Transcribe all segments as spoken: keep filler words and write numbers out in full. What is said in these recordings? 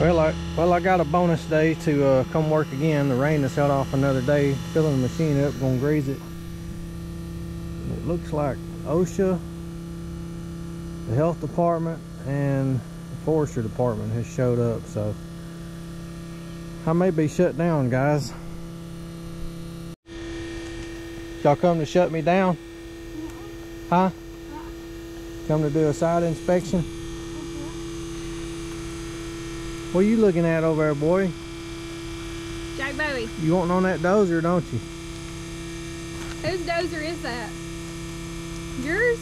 Well, I, well, I got a bonus day to uh, come work again. The rain has held off another day. Filling the machine up, gonna grease it. It looks like OSHA, the health department, and the forestry department has showed up, so I may be shut down, guys. Y'all come to shut me down? Huh? Come to do a site inspection? What are you looking at over there, boy? Jack Bowie. You wanting on that dozer, don't you? Whose dozer is that? Yours?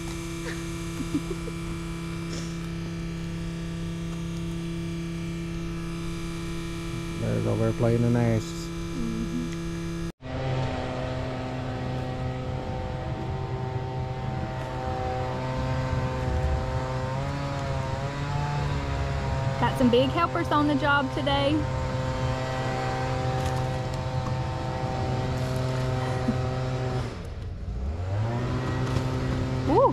There's over there playing in the ashes. Got some big helpers on the job today. Woo!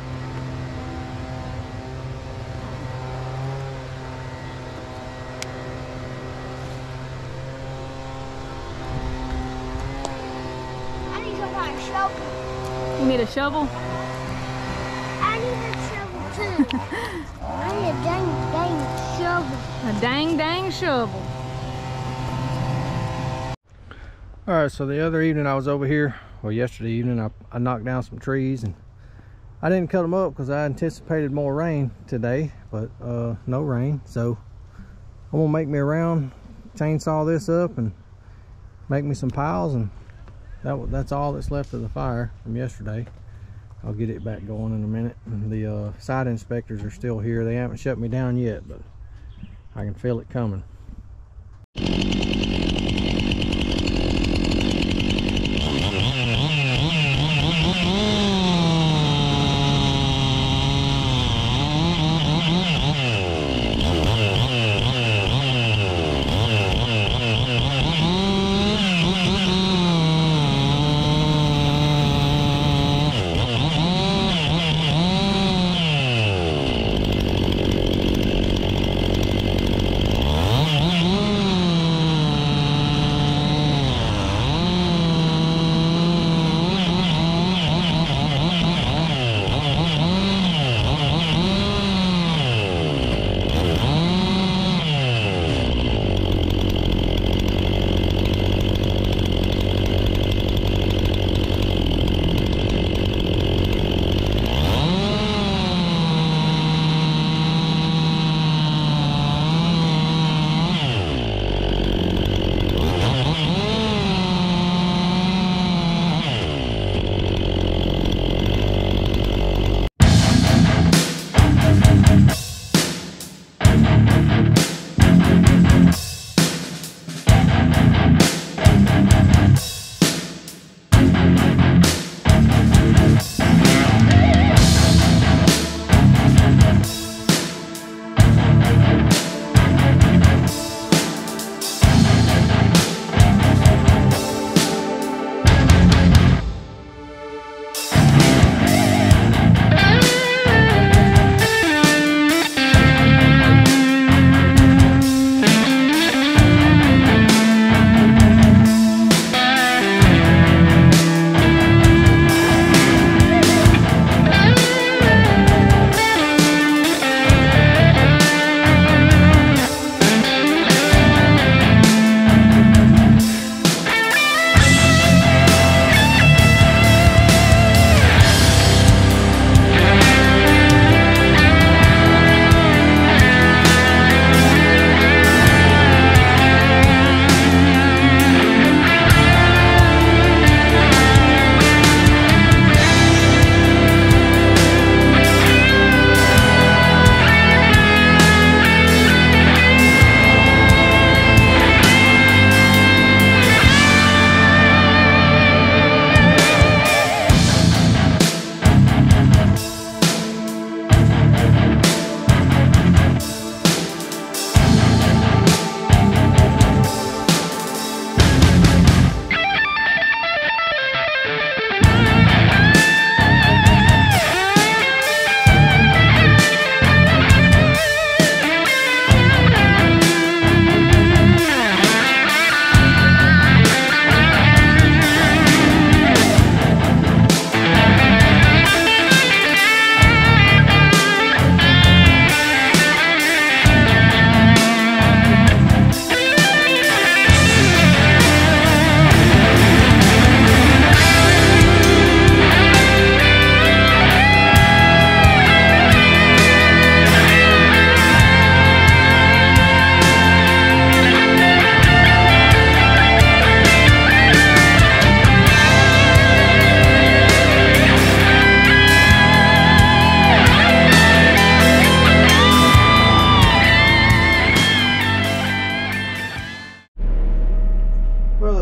I need to buy a shovel. You need a shovel? I need a shovel too. I need a dang dang shovel. A dang dang shovel. Alright, so the other evening I was over here, well yesterday evening, I, I knocked down some trees and I didn't cut them up because I anticipated more rain today, but uh, no rain. So I'm gonna make me a round, chainsaw this up and make me some piles, and that, that's all that's left of the fire from yesterday. I'll get it back going in a minute. And the uh, site inspectors are still here. They haven't shut me down yet, but I can feel it coming.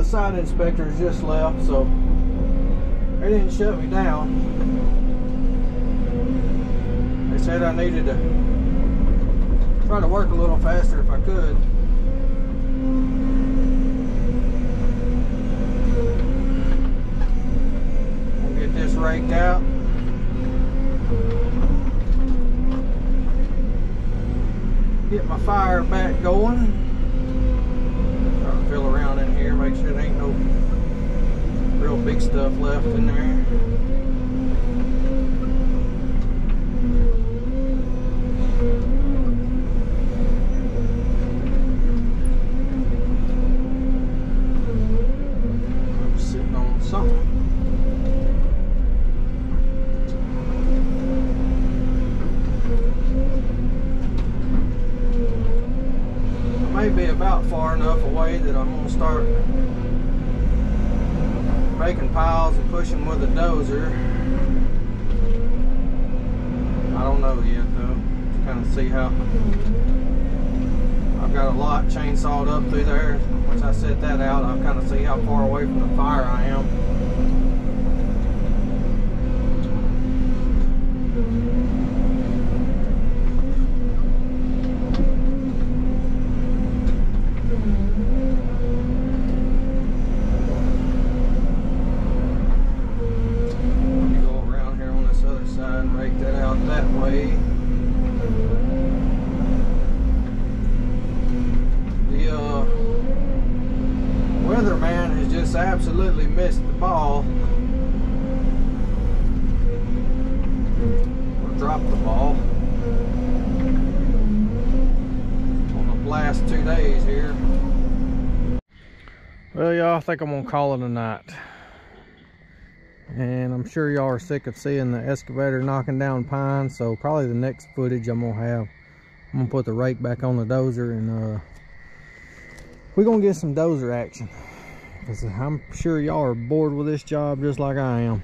site inspectors just left, so they didn't shut me down. They said I needed to try to work a little faster if I could. We'll get this raked out. Get my fire back going. Try to feel around in here, make sure there ain't no real big stuff left in there. I'm sitting on something. Be about far enough away that I'm going to start making piles and pushing with a dozer. I don't know yet though. Just kind of see how. I've got a lot chainsawed up through there. Once I set that out, I'll kind of see how far away from the fire I am. Weatherman has just absolutely missed the ball, or dropped the ball on the last two days here. Well, y'all, I think I'm gonna call it a night. And I'm sure y'all are sick of seeing the excavator knocking down pines, so probably the next footage I'm gonna have, I'm gonna put the rake back on the dozer, and uh we're gonna get some dozer action, because I'm sure y'all are bored with this job just like I am.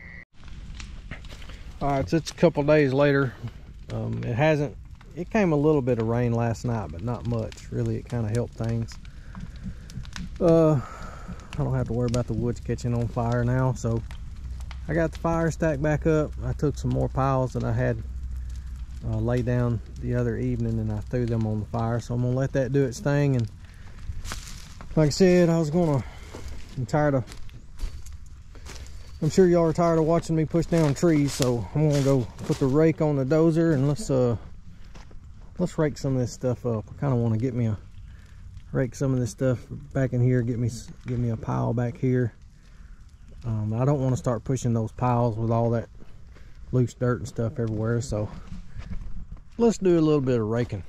All right, so it's a couple days later. Um, it hasn't, it came a little bit of rain last night, but not much. Really, it kind of helped things. Uh, I don't have to worry about the woods catching on fire now, so I got the fire stacked back up. I took some more piles that I had uh, laid down the other evening, and I threw them on the fire. So I'm gonna let that do its thing. And like I said, I was gonna, I'm tired of, I'm sure y'all are tired of watching me push down trees, so I'm gonna go put the rake on the dozer, and let's uh let's rake some of this stuff up. I kind of want to get me a rake some of this stuff back in here, get me get me a pile back here. um, I don't want to start pushing those piles with all that loose dirt and stuff everywhere, so let's do a little bit of raking.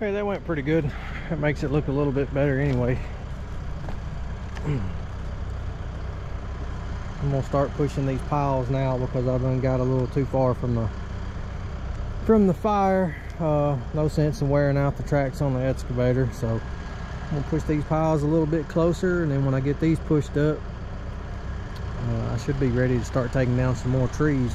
Okay, that went pretty good. It makes it look a little bit better anyway. I'm gonna start pushing these piles now because I've done got a little too far from the from the fire. Uh, no sense in wearing out the tracks on the excavator, so I'm gonna push these piles a little bit closer, and then when I get these pushed up, uh, I should be ready to start taking down some more trees.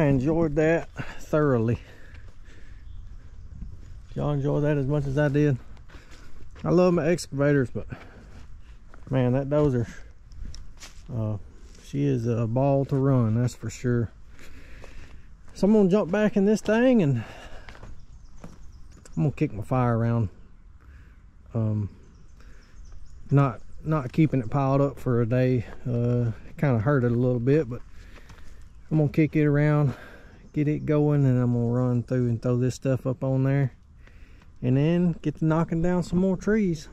enjoyed that thoroughly. Y'all enjoy that as much as I did? I love my excavators, but man, that dozer, uh, she is a ball to run, that's for sure. So I'm gonna jump back in this thing and I'm gonna kick my fire around. Um, not not keeping it piled up for a day. Uh, kind of hurt it a little bit, but I'm gonna kick it around, get it going, and I'm gonna run through and throw this stuff up on there, and then get to knocking down some more trees.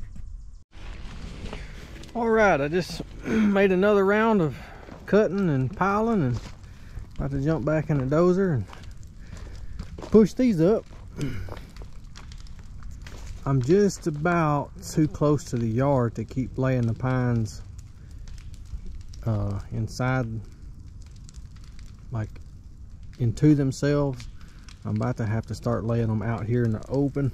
All right, I just made another round of cutting and piling, and about to jump back in the dozer and push these up. I'm just about too close to the yard to keep laying the pines uh, inside, like into themselves. I'm about to have to start laying them out here in the open,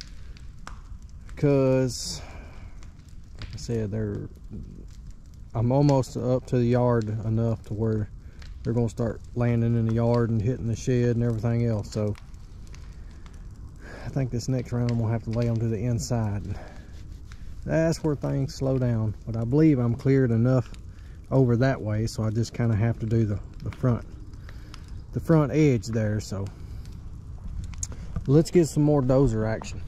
because like I said, they're I'm almost up to the yard enough to where they're gonna start landing in the yard and hitting the shed and everything else. So I think this next round I'm gonna have to lay them to the inside. That's where things slow down, but I believe I'm cleared enough over that way, so I just kind of have to do the, the front the front edge there. So let's get some more dozer action.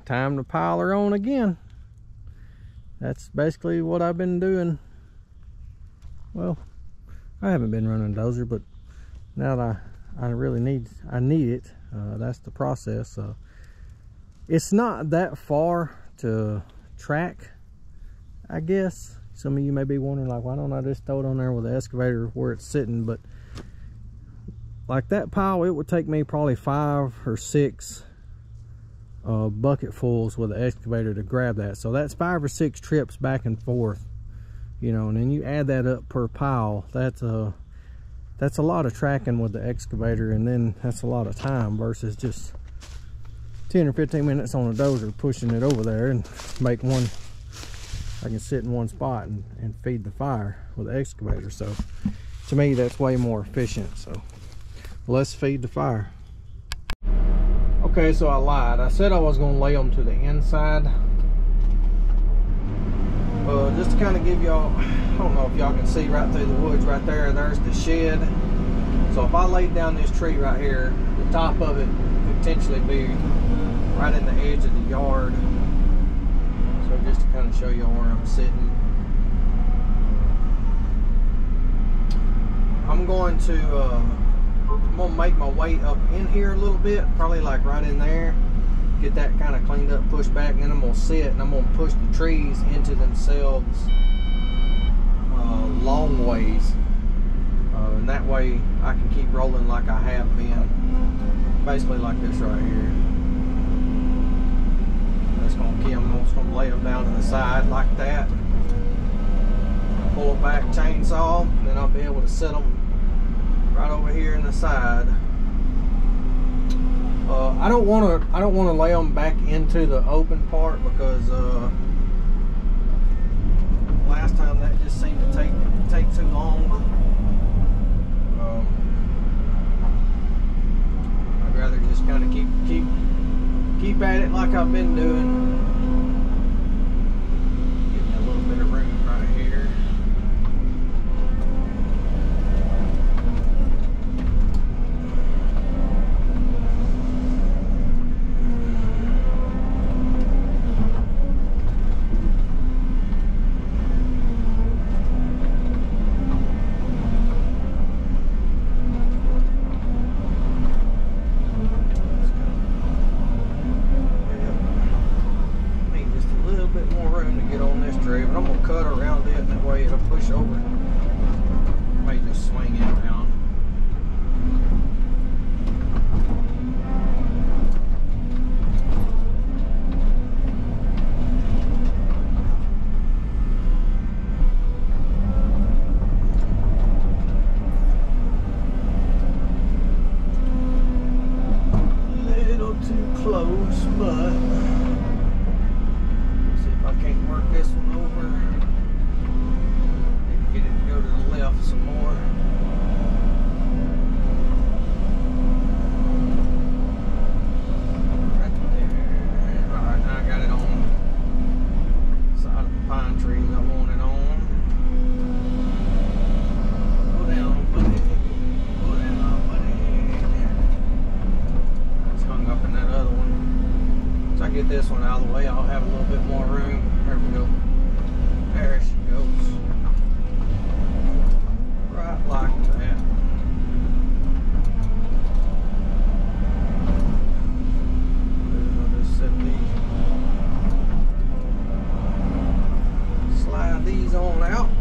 time to pile her on again. That's basically what I've been doing. Well, I haven't been running a dozer, but now that I, I really need I need it, uh, that's the process. Uh, it's not that far to track, I guess. Some of you may be wondering, like, why don't I just throw it on there with the excavator where it's sitting? But like that pile, it would take me probably five or six uh, bucketfuls with the excavator to grab that. So that's five or six trips back and forth, you know. And then you add that up per pile. That's a that's a lot of tracking with the excavator, and then that's a lot of time versus just ten or fifteen minutes on a dozer pushing it over there and make one. I can sit in one spot and, and feed the fire with the excavator. So to me, that's way more efficient. So let's feed the fire. Okay, so I lied. I said I was going to lay them to the inside. Uh, just to kind of give y'all, I don't know if y'all can see right through the woods right there. There's the shed. So if I laid down this tree right here, the top of it could potentially be right in the edge of the yard. So just to kind of show y'all where I'm sitting. I'm going to uh, I'm gonna make my way up in here a little bit, probably like right in there. Get that kind of cleaned up, pushed back, and then I'm gonna sit and I'm gonna push the trees into themselves uh, long ways. Uh, and that way I can keep rolling like I have been. Basically like this right here. That's gonna keep them, I'm just gonna lay them down to the side like that. Pull it back, chainsaw, and then I'll be able to set them right over here in the side. Uh, I don't want to. I don't want to lay them back into the open part because uh, last time that just seemed to take take too long. Um, I'd rather just kind of keep keep keep at it like I've been doing. Give me a little bit of room right here. Close, but let's see if I can't work this one over. Maybe get it to go to the left some more. Right there. Alright, now I got it on the side of the pine trees I want it on. Go down, buddy. Go down, buddy. It's hung up in that other one. I get this one out of the way, I'll have a little bit more room. There we go. There she goes. Right like that. I'll just set these, slide these on out.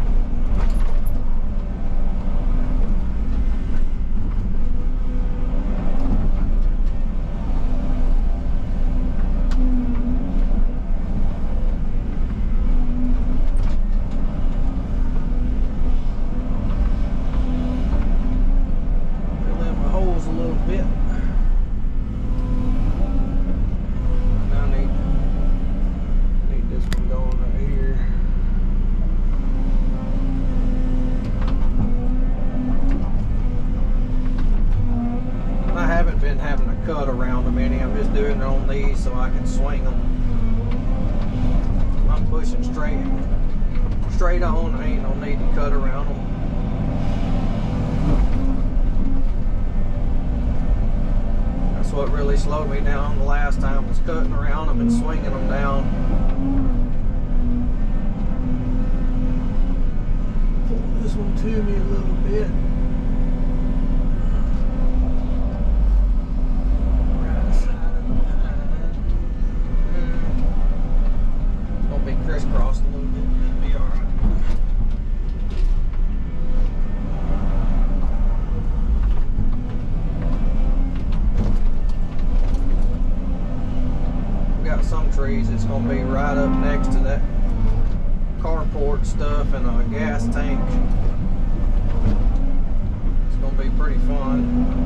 So I can swing them. I'm pushing straight, straight on. I ain't no need to cut around them. what really slowed me down the last time was cutting around them and swinging them down. Pull this one to me a little bit. Right side of the pine. It's gonna be crisscrossed a little bit, it'll be alright. Some trees it's going to be right up next to that carport stuff and a gas tank. It's going to be pretty fun.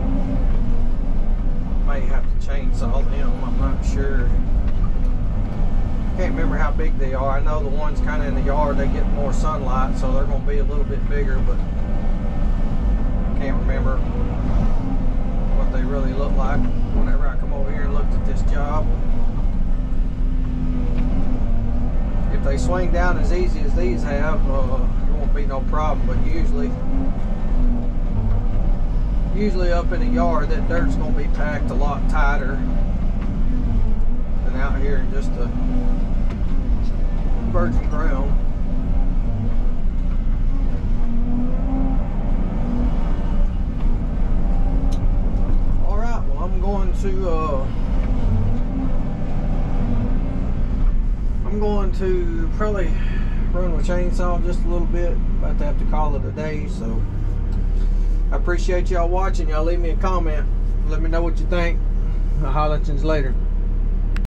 May have to chainsaw them, I'm not sure. Can't remember how big they are. I know the ones kind of in the yard, they get more sunlight, so they're going to be a little bit bigger, but I can't remember what they really look like whenever I come over here and looked at this job. If they swing down as easy as these have, uh, it won't be no problem, but usually usually up in the yard that dirt's going to be packed a lot tighter than out here in just the virgin ground. Alright, well I'm going to uh, I'm going to probably run my chainsaw just a little bit. About to have to call it a day, so I appreciate y'all watching. Y'all leave me a comment. Let me know what you think. I'll holler at you later.